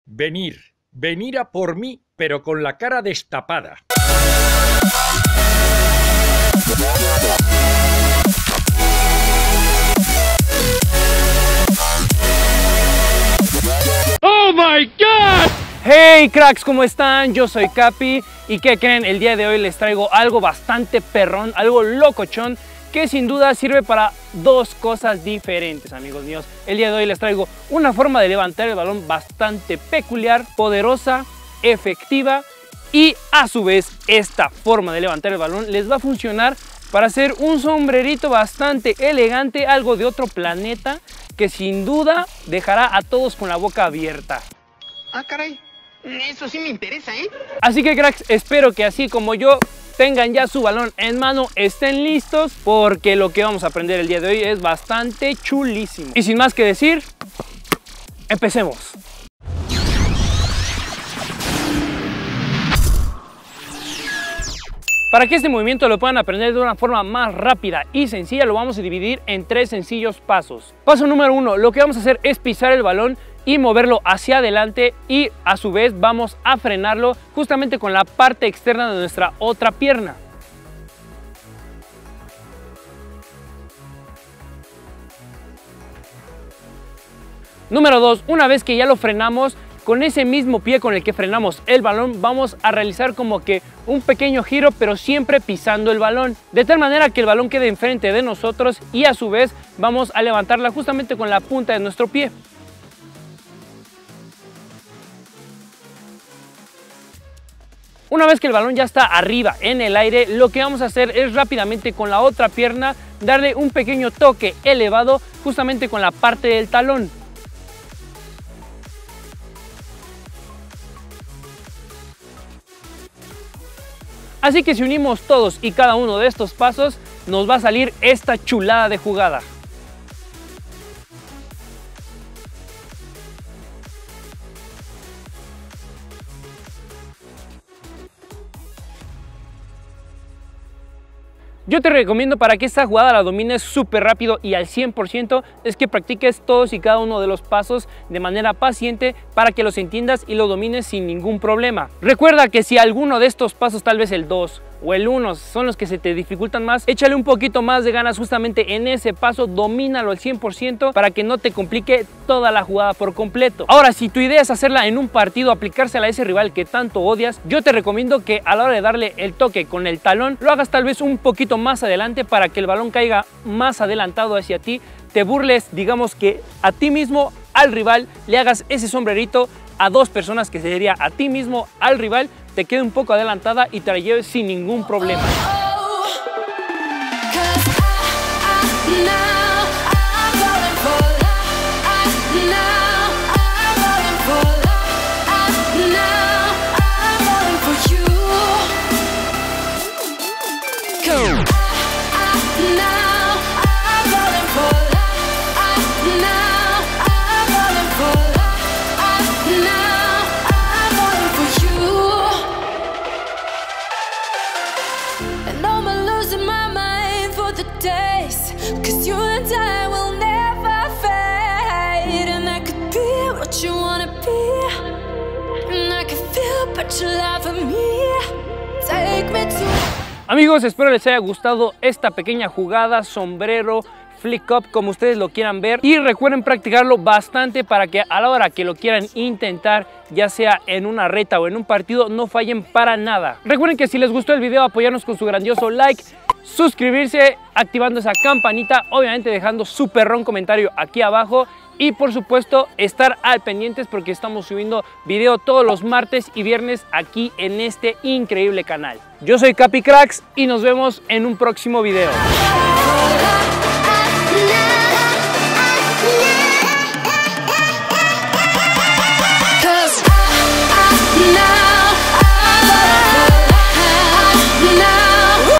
venir a por mí, pero con la cara destapada. ¡Oh my God! Hey cracks, ¿cómo están? Yo soy Capi y ¿qué creen? El día de hoy les traigo algo bastante perrón, algo locochón, que sin duda sirve para dos cosas diferentes, amigos míos. El día de hoy les traigo una forma de levantar el balón bastante peculiar, poderosa, efectiva, y a su vez esta forma de levantar el balón les va a funcionar para hacer un sombrerito bastante elegante, algo de otro planeta, que sin duda dejará a todos con la boca abierta. Ah, caray, eso sí me interesa, ¿eh? Así que cracks, espero que así como yo tengan ya su balón en mano, estén listos, porque lo que vamos a aprender el día de hoy es bastante chulísimo. Y sin más que decir, empecemos. Para que este movimiento lo puedan aprender de una forma más rápida y sencilla, lo vamos a dividir en tres sencillos pasos. Paso número 1, lo que vamos a hacer es pisar el balón y moverlo hacia adelante, y a su vez vamos a frenarlo justamente con la parte externa de nuestra otra pierna. Número 2, una vez que ya lo frenamos, con ese mismo pie con el que frenamos el balón, vamos a realizar como que un pequeño giro, pero siempre pisando el balón, de tal manera que el balón quede enfrente de nosotros, y a su vez vamos a levantarla justamente con la punta de nuestro pie. Una vez que el balón ya está arriba en el aire, lo que vamos a hacer es rápidamente con la otra pierna darle un pequeño toque elevado justamente con la parte del talón. Así que si unimos todos y cada uno de estos pasos, nos va a salir esta chulada de jugada. Yo te recomiendo, para que esta jugada la domines súper rápido y al 100%, es que practiques todos y cada uno de los pasos de manera paciente para que los entiendas y lo domines sin ningún problema. Recuerda que si alguno de estos pasos, tal vez el 2 o el 1, son los que se te dificultan más, échale un poquito más de ganas justamente en ese paso, domínalo al 100% para que no te complique toda la jugada por completo. Ahora, si tu idea es hacerla en un partido, aplicársela a ese rival que tanto odias, yo te recomiendo que a la hora de darle el toque con el talón, lo hagas tal vez un poquito más adelante para que el balón caiga más adelantado hacia ti, te burles, digamos que a ti mismo, al rival, le hagas ese sombrerito a dos personas, que sería a ti mismo, al rival, te quede un poco adelantada y te la lleves sin ningún problema. Amigos, espero les haya gustado esta pequeña jugada, sombrero, flick up, como ustedes lo quieran ver, y recuerden practicarlo bastante para que a la hora que lo quieran intentar, ya sea en una reta o en un partido, no fallen para nada. Recuerden que si les gustó el video, apoyarnos con su grandioso like, suscribirse, activando esa campanita, obviamente dejando su perrón comentario aquí abajo, y por supuesto estar al pendientes porque estamos subiendo video todos los martes y viernes aquí en este increíble canal. Yo soy Capi Cracks y nos vemos en un próximo video.